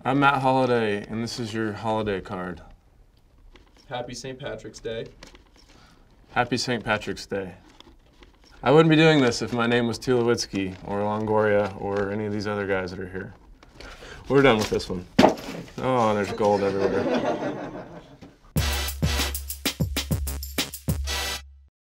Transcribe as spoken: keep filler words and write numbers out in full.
I'm Matt Holliday, and this is your holiday card. Happy Saint Patrick's Day. Happy Saint Patrick's Day. I wouldn't be doing this if my name was Tulowitzki or Longoria or any of these other guys that are here. We're done with this one. Oh, there's gold everywhere.